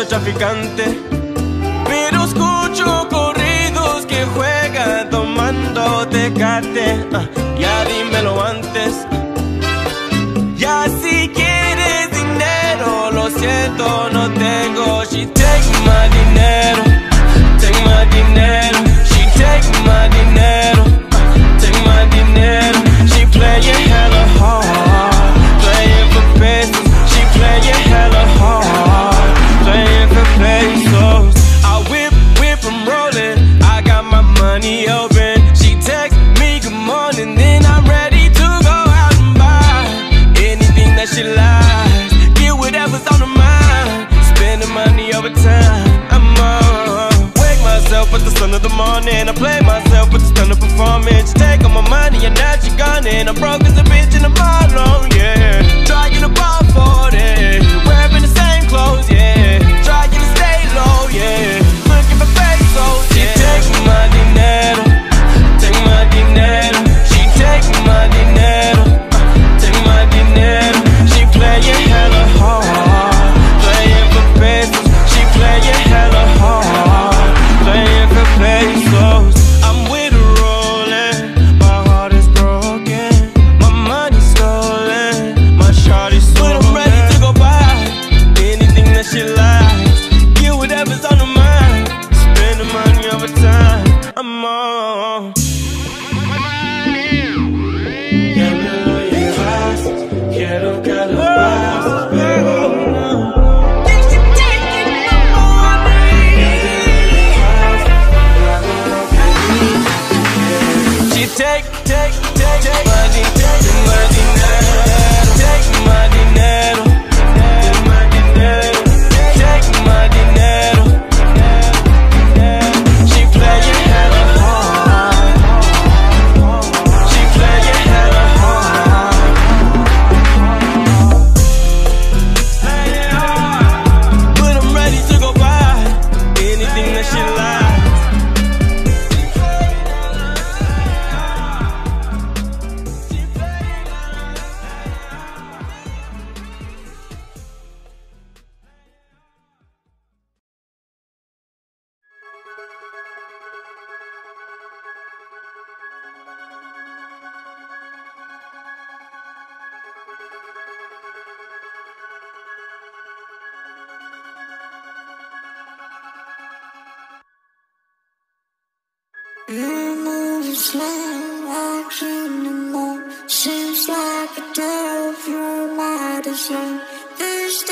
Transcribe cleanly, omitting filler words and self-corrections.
traficante, pero escucho corridos que juegan tomando Tecate. Ya dímelo antes. Ya si quieres dinero, lo siento, no tengo. She take my dinero, take my dinero. She take my dinero, take my dinero. She playing hella hard, playing for pesos. She playing hella hard, playing for pesos. I whip, I'm rolling. I got my money open. She text me good morning, then I'm ready to go out and buy anything that she likes. Get whatever's on her mind. Spending money over time. I'm on. Wake myself at the sun of the morning. I play myself with the stun of performance. Take all my money and now she gone in. I'm broke as a bitch and I'm all alone, yeah. Trying to ball 40, wearing the same clothes, yeah. Trying to stay low, yeah. Looking for pesos, yeah. She take my dinero, take my dinero. She take my dinero, take my dinero. She playing hella hard, playing for pesos. She playing hella hard, playing for pesos. I'm with her rolling, my heart is broken, my money's stolen, my shawty's stolen. But I'm ready to go buy anything that she likes. Get whatever's on her mind. Spend the money over time. I'm on. Ya me lo llevas, quiero que lo pases, pero no. She take my dinero, take my dinero, take my dinero, take my dinero. She playing hella hard, she playing hella hard, but I'm ready to go buy anything that she likes. You move slow, action and more. Seems like a devil, your mind is on. This